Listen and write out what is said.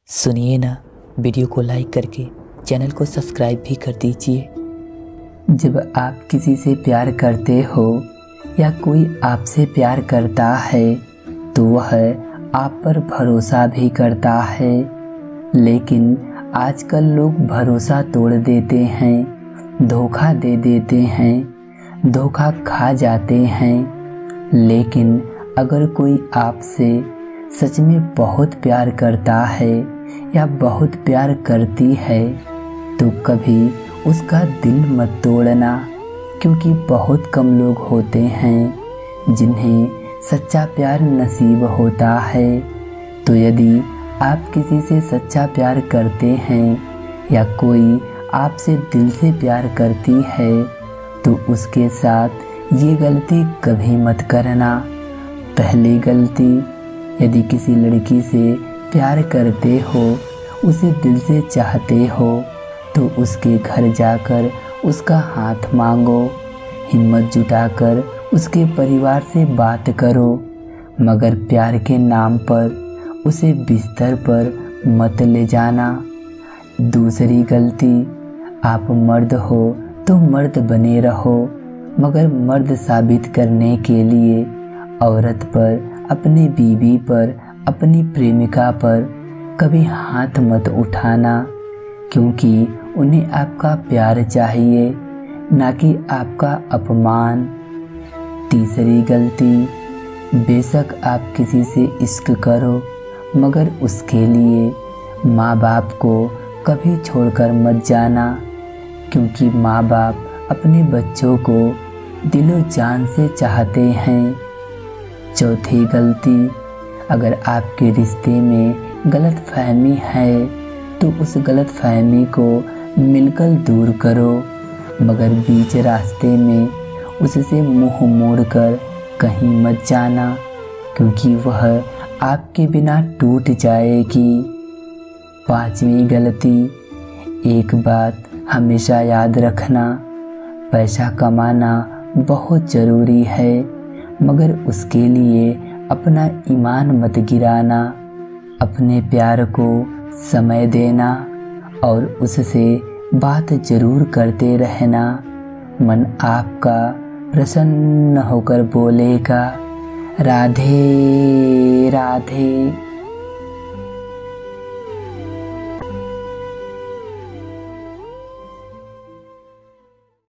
सुनिए ना, वीडियो को लाइक करके चैनल को सब्सक्राइब भी कर दीजिए। जब आप किसी से प्यार करते हो या कोई आपसे प्यार करता है तो वह आप पर भरोसा भी करता है, लेकिन आजकल लोग भरोसा तोड़ देते हैं, धोखा दे देते हैं, धोखा खा जाते हैं। लेकिन अगर कोई आपसे सच में बहुत प्यार करता है या बहुत प्यार करती है तो कभी उसका दिल मत तोड़ना, क्योंकि बहुत कम लोग होते हैं जिन्हें सच्चा प्यार नसीब होता है। तो यदि आप किसी से सच्चा प्यार करते हैं या कोई आपसे दिल से प्यार करती है तो उसके साथ ये गलती कभी मत करना। पहली गलती, यदि किसी लड़की से प्यार करते हो, उसे दिल से चाहते हो तो उसके घर जाकर उसका हाथ मांगो, हिम्मत जुटाकर उसके परिवार से बात करो, मगर प्यार के नाम पर उसे बिस्तर पर मत ले जाना। दूसरी गलती, आप मर्द हो तो मर्द बने रहो, मगर मर्द साबित करने के लिए औरत पर, अपनी बीवी पर, अपनी प्रेमिका पर कभी हाथ मत उठाना, क्योंकि उन्हें आपका प्यार चाहिए, ना कि आपका अपमान। तीसरी गलती, बेशक आप किसी से इश्क करो, मगर उसके लिए माँ बाप को कभी छोड़कर मत जाना, क्योंकि माँ बाप अपने बच्चों को दिलो जान से चाहते हैं। चौथी गलती, अगर आपके रिश्ते में गलत फहमी है तो उस गलत फहमी को मिलकर दूर करो, मगर बीच रास्ते में उससे मुंह मोड़कर कहीं मत जाना, क्योंकि वह आपके बिना टूट जाएगी। पांचवी गलती, एक बात हमेशा याद रखना, पैसा कमाना बहुत ज़रूरी है, मगर उसके लिए अपना ईमान मत गिराना। अपने प्यार को समय देना और उससे बात ज़रूर करते रहना। मन आपका प्रसन्न होकर बोलेगा, राधे राधे।